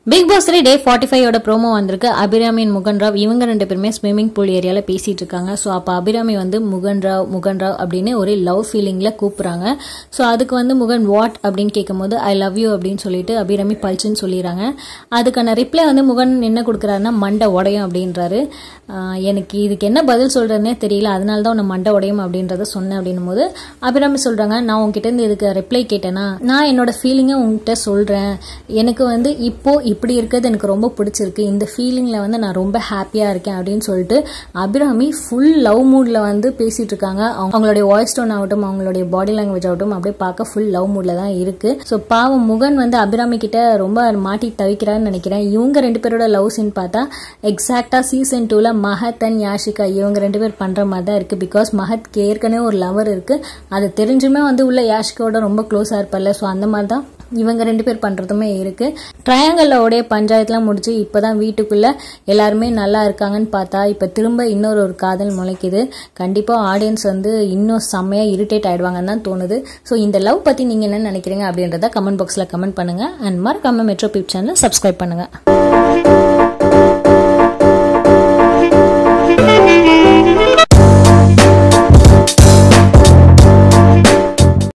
Big pass 3 டே 45 ஓட promo வந்திருக்கு. அபிராமி முகன் ராவ் இவங்க ரெண்டு பேருமே ஸ்விம்மிங் பூல் ஏரியால பேசிட்டு இருக்காங்க. ஸோ அப்போ அபிராமி வந்து முகன் ராவ் அப்படின்னு ஒரு லவ் ஃபீலிங்ல கூப்பிடுறாங்க. ஸோ அதுக்கு வந்து முகன் வாட் அப்படின்னு கேட்கும்போது ஐ லவ் யூ அப்படின்னு சொல்லிட்டு அபிராமி பல்ச்சுன்னு சொல்லிடுறாங்க. அதுக்கான ரிப்ளை வந்து முகன் என்ன கொடுக்குறாருன்னா மண்டை உடையும் அப்படின்றாரு. எனக்கு இதுக்கு என்ன பதில் சொல்றதுன்னே தெரியல, அதனால தான் உன்னை மண்டை உடையும் அப்படின்றத சொன்னேன் அப்படின்னும் போது அபிராமி சொல்றாங்க, நான் உங்ககிட்ட இருந்து இதுக்கு ரிப்ளை கேட்டேன்னா நான் என்னோட ஃபீலிங்கை உங்ககிட்ட சொல்றேன். எனக்கு வந்து இப்போ இப்படி இருக்கிறது எனக்கு ரொம்ப பிடிச்சிருக்கு, இந்த ஃபீலிங்ல வந்து நான் ரொம்ப ஹாப்பியா இருக்கேன் அப்படின்னு சொல்லிட்டு அபிராமி ஃபுல் லவ் மூட்ல வந்து பேசிட்டு இருக்காங்க. அவங்களுடைய வாய்ஸ் டோன் ஆகட்டும், அவங்களுடைய பாடி லாங்குவேஜ் ஆகட்டும் அப்படியே பார்க்க ஃபுல் லவ் மூட்ல தான் இருக்கு. ஸோ பாவம் முகன் வந்து அபிராமி கிட்ட ரொம்ப மாட்டி தவிக்கிறான்னு நினைக்கிறேன். இவங்க ரெண்டு பேரோட லவ் சீன் பார்த்தா எக்ஸாக்டா சீசன் 2ல மஹத் அண்ட் யாஷிகா இவங்க ரெண்டு பேர் பண்ற மாதிரி தான் இருக்கு. பிகாஸ் மஹத் ஏற்கனவே ஒரு லவர் இருக்கு, அது தெரிஞ்சுமே வந்து உள்ள யாஷிகாவோட ரொம்ப க்ளோஸா இருப்பல்ல. ஸோ அந்த மாதிரி தான் இவங்க ரெண்டு பேர் பண்றதுமே இருக்கு. ட்ரையாங்கல்ல பஞ்சாயத்துலாம் முடிச்சு இப்பதான் வீட்டுக்குள்ள எல்லாருமே நல்லா இருக்காங்கன்னு பார்த்தா இப்ப திரும்ப இன்னொரு காதல் முளைக்குது. கண்டிப்பா ஆடியன்ஸ் வந்து இன்னும் செம்மையா இரிட்டேட் ஆயிடுவாங்கன்னு தான் தோணுது. ஸோ இந்த லவ் பத்தி நீங்க என்ன நினைக்கிறீங்க அப்படின்றத கமெண்ட் பாக்ஸ்ல கமெண்ட் பண்ணுங்க. அண்ட் மறக்காம மெட்ரோ பிப் சேனல் சப்ஸ்கிரைப் பண்ணுங்க.